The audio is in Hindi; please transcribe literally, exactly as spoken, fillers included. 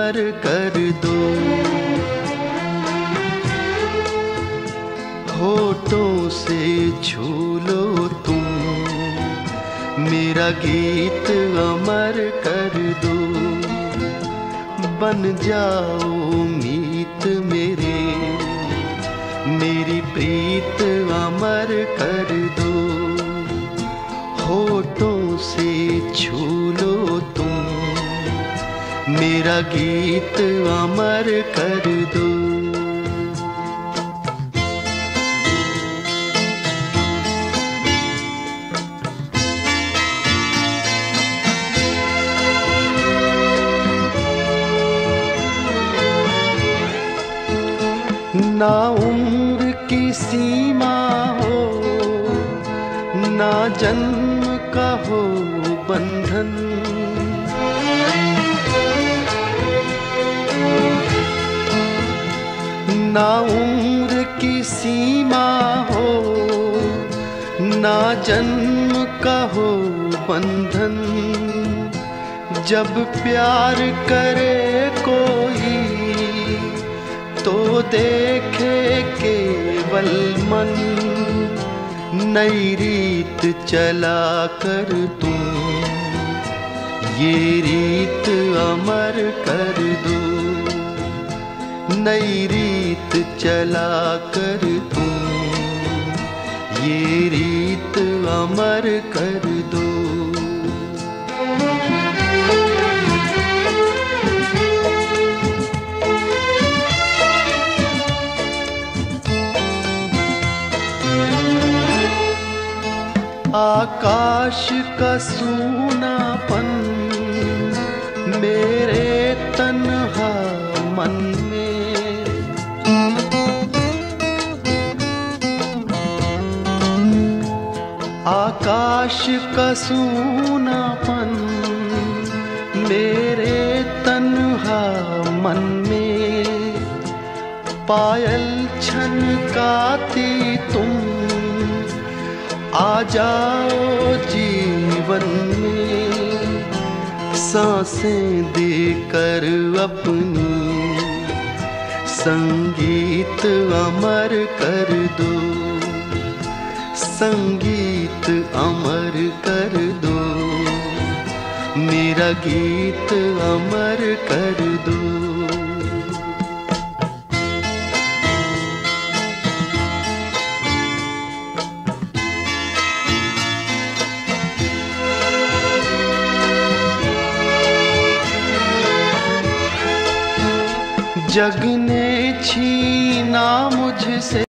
अमर कर दो। होठों से छू लो तुम, मेरा गीत अमर कर दो। बन जाओ मीत मेरे, मेरी प्रीत अमर कर दो। होठों से छू लो तुम, मेरा गीत अमर कर दो। ना उम्र की सीमा हो, ना जन्म का हो बंधन। ना उम्र की सीमा हो, ना जन्म का हो बंधन। जब प्यार करे कोई तो देखे केवल मन। नई रीत चला कर तुम, ये रीत अमर कर दो। नई रीत चला कर तुम, ये रीत अमर कर दो। आकाश का सूनापन मेरे तन्हा मन में, आकाश का सूनापन मेरे तन्हा मन में। पायल छनकाती तुम, आ जाओ जीवन में। सांसें देकर अपनी, संगीत अमर कर दो। संगीत अमर कर दो, मेरा गीत अमर कर दो। जग ने छीना मुझसे